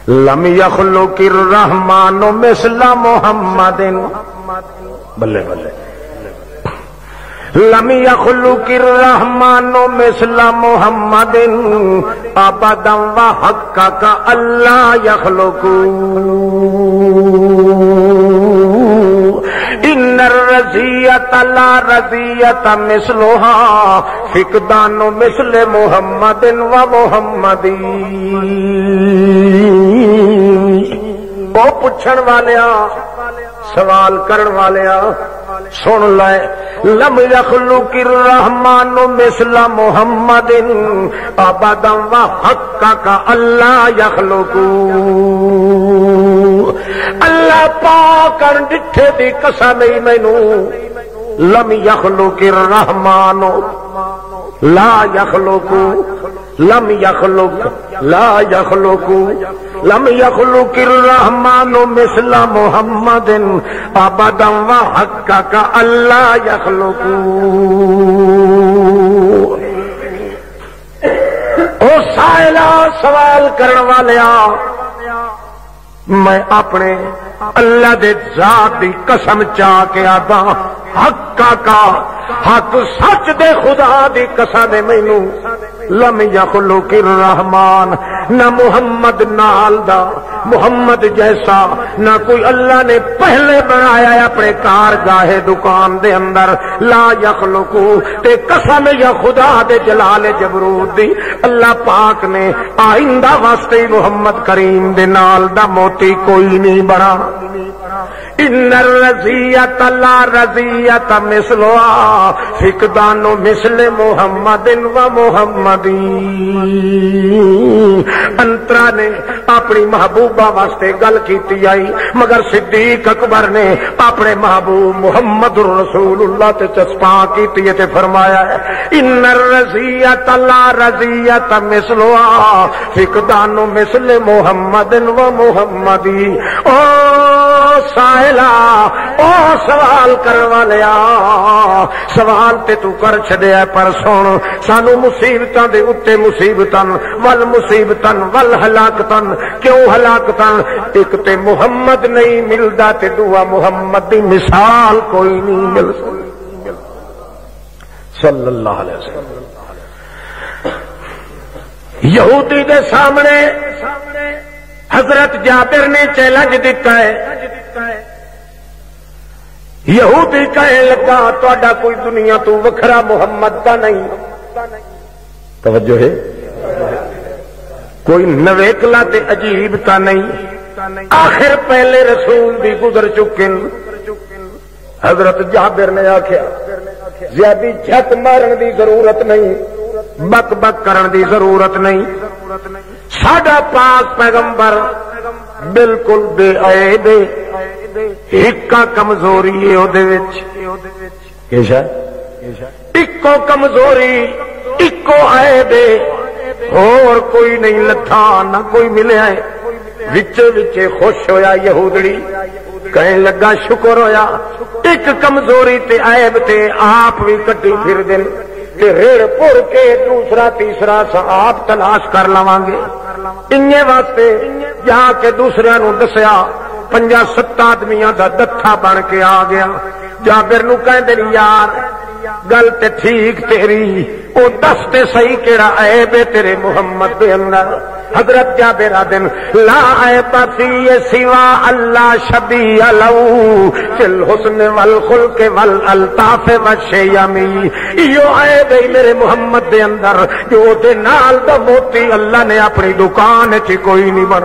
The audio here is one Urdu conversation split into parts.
لم یخلق الرحمن مثل محمد بلے بلے لم یخلق الرحمن مثل محمد ابدا وحقق اللہ یخلق ان الرزیۃ لا رزیۃ مثلها فقدان مثل محمد و محمدی وہ پوچھن والیا سوال کرن والیا سن لے لم یخلق الرحمن مثل محمد ابدا وحقق اللہ یخلق اللہ پاک ڈٹھے دی قسم مینوں لم یخلق الرحمن لا یخلق لم یخلق لا یخلق لم یخلق الرحمن مثل محمد ابدا وحقق اللہ یخلق او سائلہ سوال کرن والیا میں اپنے اللہ دے ذات دی قسم چا کے آدا حق کا حق سچ دے خدا دی قسم مینوں لم یخلق الرحمن نہ محمد نال دا محمد جیسا نہ کوئی اللہ نے پہلے بنایا اپنے کارگاہ دکان دے اندر لا یخلق تے قسم یا خدا دے جلال جبروت دی اللہ پاک نے آئندہ واسطے محمد کریم دے نال دا موتی کوئی نہیں بنا ان الرزیۃ لا رزیۃ مثلها فقدان مثل محمد و محمدی انترا نے اپنی محبوبہ واسطے گل کیتی آئی مگر صدیق اکبر نے اپنے محبوب محمد رسول اللہ تے چسپاں کیتی تے فرمایا ہے ان الرزیۃ لا رزیۃ مثلها فقدان مثل محمد و محمدی او سائلہ او سوال کرنے والیا سوال تے تو کر چھڈیا پر سن سانو مصیبتاں دے اتے مصیبتاں ول مصیبتاں ول ہلاکتاں کیوں ہلاکتاں ایک تے محمد نہیں ملدا تے دعا محمد دی مثال کوئی نہیں مل صلی اللہ علیہ وسلم یہودی دے سامنے حضرت جابر نے چیلنج دیتا ہے یہودی کہنے لگا تہاڈا کوئی دنیا تو وکھرا محمد دا نہیں توجہ ہے کوئی نویکلا تے عجیب تا نہیں آخر پہلے رسول بھی گزر چکے حضرت جابر نے آخیا زیادی جھٹ مارن دی ضرورت نہیں بک بک کرن دی ضرورت نہیں ساڈا پاک پیغمبر بالکل بے عیب ایک کمزوری ہے او دے وچ اکو کمزوری اکو عیب اور کوئی نہیں لتھا نہ کوئی ملیا ہے وچے وچے خوش ہویا یہودڑی کہنے لگا شکر ہویا ایک کمزوری تے عیب تے آپ بھی کٹی پھر دن ریڑ پور کے دوسرا تیسرا آپ تلاش کر لواں گے انہے واسطے جا کے دوسرے نو دسیا 5-7 آدمیاں دا دتھا بن کے آ گیا جابر نو کہندے یار گل تے ٹھیک تیری او دس تے صحیح کیڑا عیب ہے تیرے محمد دے اندر حضرت جابر آدن لا عیب فی سوا اللہ شبیہ لہو فی الحسن والخلق والالطاف والشیمی یہ عیب ہے میرے محمد دے اندر جو دے نال دا موتی اللہ نے اپنی دکان چ کوئی نہیں بنا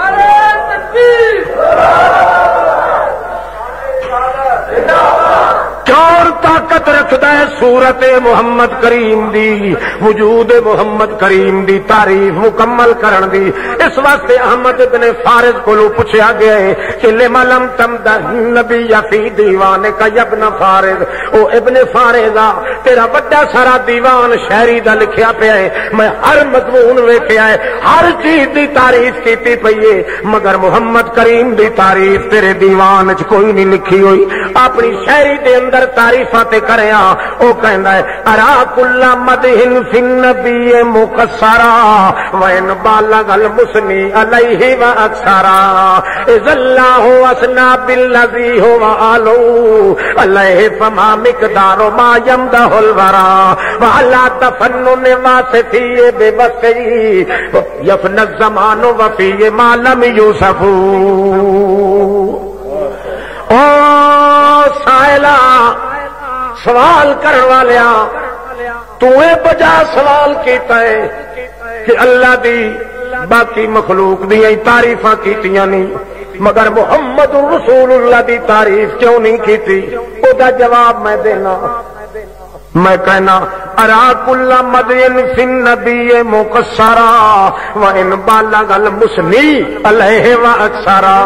چور طاقت رکھدا ہے صورت محمد کریم دی وجود محمد کریم دی تعریف مکمل کرن دی اس واسطے احمد ابن فارض کولو پوچھا گیا ہے کہ لما لم تمدح نبی فی دیوان کا ابن فارض او ابن فارض تیرا بڑا سارا دیوان شہری دا لکھیا پیا ہے میں ہر مضمون ویکھیا ہے ہر چیز دی تعریف کیتی پئی ہے مگر محمد کریم دی تعریف تیرے دیوان وچ کوئی نہیں لکھی ہوئی اپنی شہری دے اندر تعریفاں تے کریا او کہندا ہے ارا کل مدحن فی النبی مقصرا وان بالغ المثنی علیہ واکثرا اذ اللہ اسنا بالذی هو آلو علیہ فما مقدار ما یمدح الورا وعلا تفنن واسفی بوسعی یفنی الزمان وفی ما لم یوصف او سائلہ سوال کرن والیا تو اے بجا سوال کیتا ہے کہ اللہ دی باقی مخلوق دی تعریفاں کیتیاں نہیں مگر محمد رسول اللہ دی تعریف کیوں نہیں کیتی او دا جواب میں دینا میں کہنا ارا کل مدین فی النبی مقصرا وان بالغ المثنی علیہ واکثرا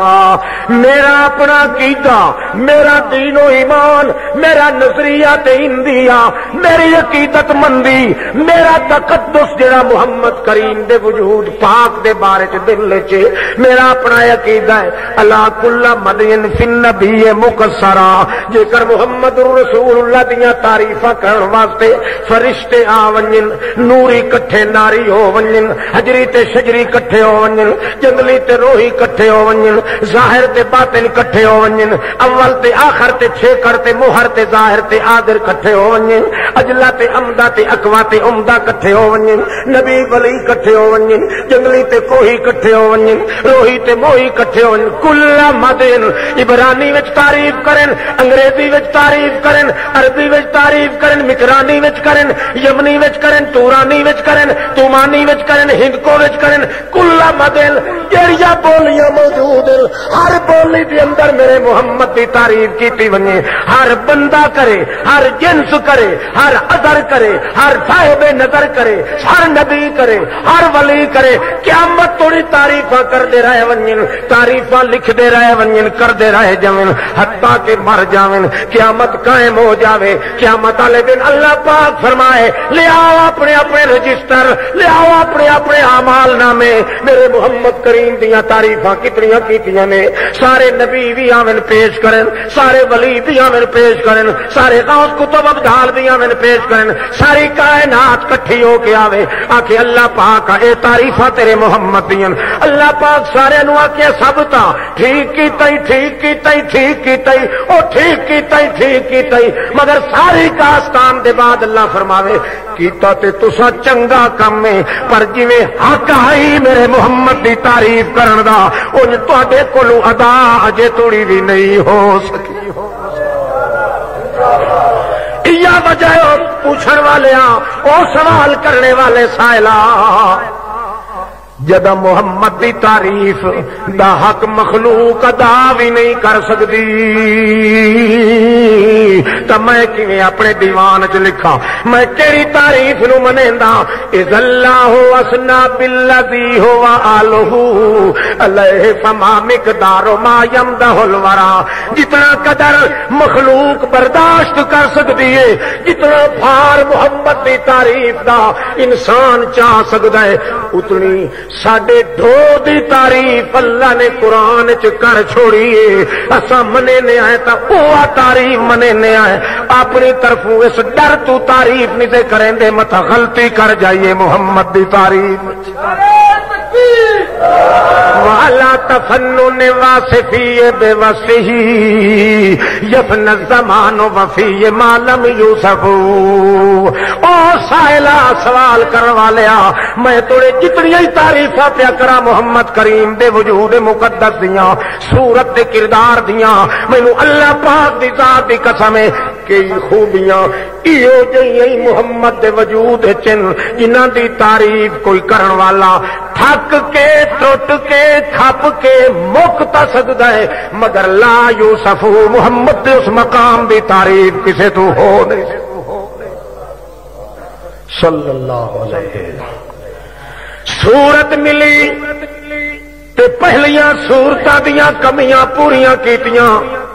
میرا اپنا عقیدہ میرا دین و ایمان میرا نظریہ تے اندیا میری عقیدت مندی میرا تقدس جڑا محمد کریم دے وجود پاک دے بارے چ دل وچ میرا اپنا عقیدہ ہے الا کل مدین فی النبی مقصرا جے کر محمد رسول اللہ دیاں تعریفاں واسطے فرشتے آ ونجن نوری کٹھے ناری ہو ونجن حجری تے شجری کٹھے ہو ونجن جنگلی تے روحی کٹھے ہو ونجن ظاہر تے باطن کٹھے ہو ونجن اول تے آخر تے چھیکر تے مہر تے ظاہر تے آدر کٹھے ہو ونجن اجلا تے عمدہ تے اقوا تے عمدہ کٹھے ہو ونجن نبی ولی کٹھے ہو ونجن جنگلی تے کوہی کٹھے ہو ونجن روحی تے موہی کٹھے ہو ونجن کل مدن عبرانی وچ تعریف کرن انگریزی وچ تعریف کرن عربی وچ تعریف کرن مکرانی وچ کرن یمنی وچ کرن تورانی وچ کرن تومانی وچ کرن ہندکو وچ کرن کل مدن جڑیاں بولیاں موجود ہر بولی دے اندر میرے محمد دی تعریف کیتی ونجے ہر بندہ کرے ہر جنس کرے ہر عذر کرے ہر صاحب نظر کرے ہر نبی کرے ہر ولی کرے قیامت توڑی تعریفاں کردے رہے ونجن تعریفاں لکھدے رہے ونجن کردے رہے جاون حتیٰ کہ مر جاون قیامت قائم ہو جاوے قیامت والے دن اللہ پاک فرمائے لے آؤ اپنے اپنے رجسٹر لے آؤ اپنے اپنے اعمال نامے میرے محمد کریم دیاں تعریفاں کتنیاں کیتیاں نے سارے نبی بھی آون پیش کرن سارے ولی بھی آون پیش کرن سارے غوث کتب ابدال بھی آون پیش کرن ساری کائنات کٹھی ہو کے آوے آکھے اللہ پاک اے تعریفاں تیرے محمد دیاں اللہ پاک سارے نو آکھے سب تا ٹھیک کیتا ہی ٹھیک کیتا ہی ٹھیک کیتا ہی او ٹھیک کیتا ہی ٹھیک کیتا ہی مگر ساری کاستان دے بعد اللہ فرماوے کیتا تے تسا چنگا کم ہے پر جویں حق آئی میرے محمد دی تعریف کرن دا اون تواڈے کولوں ادا اجے توڑی بھی نہیں ہو سکی یا وجہ پوچھن والے او سوال کرنے والے سائلا جدا محمد دی تعریف دا حق مخلوق ادا بھی نہیں کر سکتی تو میں کیویں اپنے دیوان چ لکھا میں کیڑی تعریف نو منیندا اذ اللہ اسنا بالذی هو آلہ علیہ فما مقدار ما یمدح الورا جتنا قدر مخلوق برداشت کر سکتی ہے جتنا بھار محمد دی تعریف دا انسان چاہ سکتا ہے اتنی ساڈے ڈھو دی تعریف اللہ نے قرآن چ کر چھوڑی ہے اساں مننے آئے تا اوہ تعریف مننے آئے اپنی طرفوں اس ڈر تو تعریف نہیں تے کریں دے مت غلطی کر جائیے محمد دی تعریف والا تفنن واسفی بے وصفی یفن الزمان وفی ما لم یوصف او سائلہ سوال کر والیا میں توڑے جتنی تعریفاں پیا کرا محمد کریم دے وجود مقدس دیاں صورت دے کردار دیاں مینوں اللہ پاک دی ذات دی قسم ہے کئی خوبیاں ایو جہی محمد دے وجود چن جنہاں دی تعریف کوئی کرن والا تھک کے ٹوٹ کے کھپ کے مکتا سکتا ہے مگر لا یوسف محمد دے اس مقام دی تعریف کسے تو ہو نہیں صلی اللہ علیہ صورت ملی تے پہلیاں صورتاں دیاں کمیاں پوریاں کیتیاں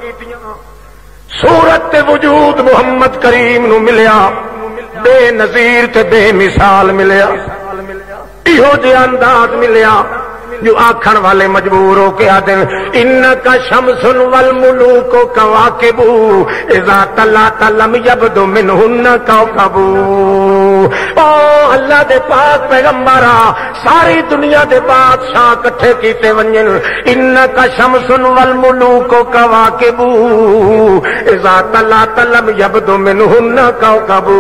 صورت تے وجود محمد کریم نو ملیا بے نظیر تے بے مثال ملیا ایہو جے انداز ملیا جو آکھن والے مجبور ہو کے آتے ہیں انکا شمس والملوک کواکب اذا طلعت لم یبد منہن کوکب۔ او اللہ دے پاک پیغمبرا ساری دنیا دے بادشاہ کٹھے کیتے ونجن انکا شمس والملوک کواکب اذا طلعت لم یبد منہن کوکب۔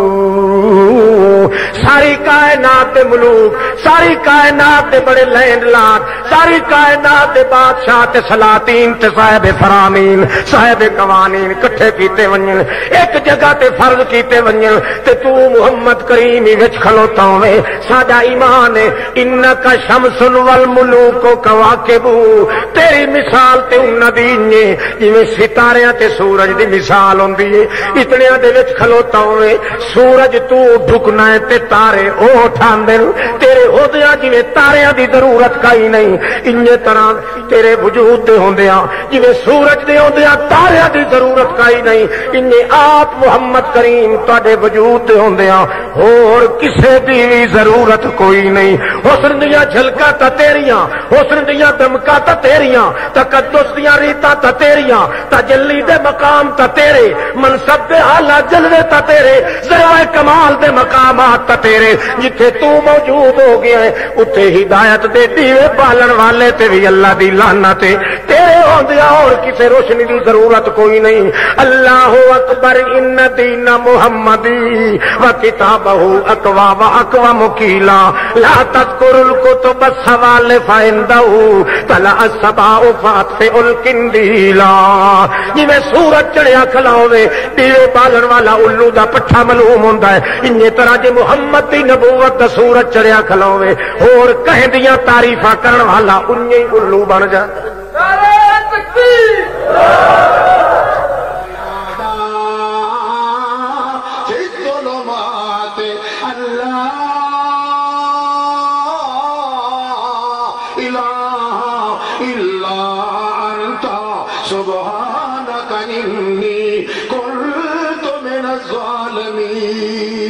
ساری کائنات دے ملوک، ساری کائنات دے بڑے لینڈ لارڈ، ساری کائنات دے بادشاہ تے سلاطین تے صاحب فرامین صاحب قوانین کٹھے کیتے ونجن ایک جگہ تے فرض کیتے ونجن تے تو محمد کریم وچ کھلوتا ہوے ساڈا ایمان ہے انکا شمس والملوک کواکب۔ تیری مثال تے انہاں دی جویں ستاریاں تے سورج دی مثال ہوندی ہے اتنیاں دے وچ کھلوتا ہوے سورج تو ڈھکنا ہے تے تارے او اٹھاندے تیرے ہودیاں جویں تاریاں دی ضرورت کائی نہیں انجے طرح تیرے وجود دے ہوندیاں جویں سورج دے ہوندیاں تاریاں دی ضرورت کائی نہیں انجے آپ محمد کریم تواڈے وجود دے ہوندیاں اور کسے دی بھی ضرورت کوئی نہیں۔ حسن دیاں جھلکاں تا تیریاں، حسن دیاں دمکاں تا تیریاں، تقدس دیاں ریتاں تا تیریاں، تجلی دے مقام تا تیرے، منصب دے اعلیٰ جلوے تا تیرے، ذروۂ کمال دے مقامات تا تیرے۔ جتھے تو موجود ہو گیا ہے اتھے ہدایت دے دیوے بالن والے تے بھی اللہ دی لعنت ہے تیرے ہوندیاں اور کسے روشنی دی ضرورت کوئی نہیں۔ اللہ اکبر ان دین محمدی و کتابہ اقوی و اقوی مکیلا لا تذکر الکتب السوال فعندہ طلع السباء فاطفئ القندیلا۔ جویں سورج چڑھیا کھلا ہوے دیوے بالن والا الو دا پٹھا معلوم ہوندا ہے انجے طرح جے محمد دی نبوت دا سورج چڑھیا کھلا ہوے اور کہندیاں تعریفاں کرن والا انجے ہی الو بن جاندا ہے۔ نعرہ تکبیر سبحانك إني كنت من الظالمين۔